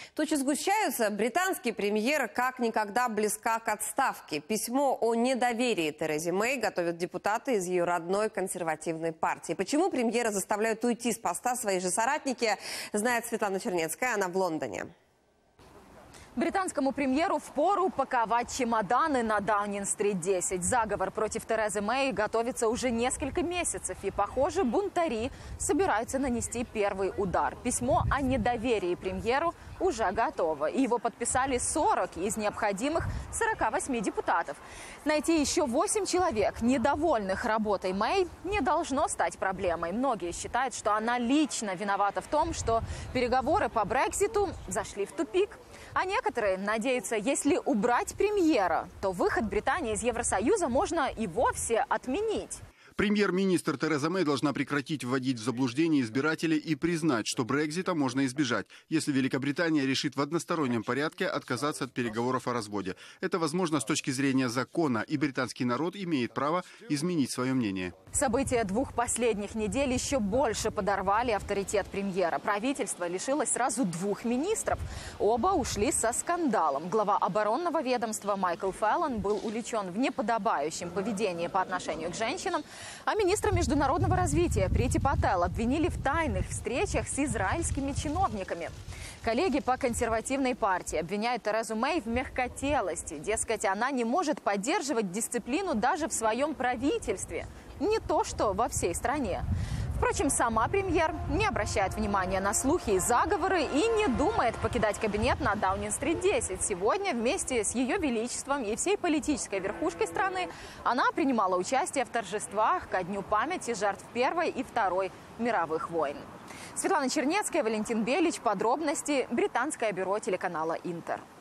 Тучи сгущаются. Британский премьер как никогда близка к отставке. Письмо о недоверии Терезе Мэй готовят депутаты из ее родной консервативной партии. Почему премьера заставляют уйти с поста свои же соратники, знает Светлана Чернецкая. Она в Лондоне. Британскому премьеру впору паковать чемоданы на Даунинг-стрит 10. Заговор против Терезы Мэй готовится уже несколько месяцев. И, похоже, бунтари собираются нанести первый удар. Письмо о недоверии премьеру уже готово. И его подписали 40 из необходимых 48 депутатов. Найти еще 8 человек, недовольных работой Мэй, не должно стать проблемой. Многие считают, что она лично виновата в том, что переговоры по Брекситу зашли в тупик. А некоторые надеются, если убрать премьера, то выход Британии из Евросоюза можно и вовсе отменить. Премьер-министр Тереза Мэй должна прекратить вводить в заблуждение избирателей и признать, что Брексита можно избежать, если Великобритания решит в одностороннем порядке отказаться от переговоров о разводе. Это возможно с точки зрения закона, и британский народ имеет право изменить свое мнение. События двух последних недель еще больше подорвали авторитет премьера. Правительство лишилось сразу 2 министров. Оба ушли со скандалом. Глава оборонного ведомства Майкл Феллон был уличен в неподобающем поведении по отношению к женщинам, а министра международного развития Прити Пател обвинили в тайных встречах с израильскими чиновниками. Коллеги по консервативной партии обвиняют Терезу Мэй в мягкотелости. Дескать, она не может поддерживать дисциплину даже в своем правительстве. Не то что во всей стране. Впрочем, сама премьер не обращает внимания на слухи и заговоры и не думает покидать кабинет на Даунинг-стрит 10. Сегодня вместе с Ее Величеством и всей политической верхушкой страны она принимала участие в торжествах ко дню памяти жертв Первой и Второй мировых войн. Светлана Чернецкая, Валентин Белич. Подробности. Британское бюро телеканала «Интер».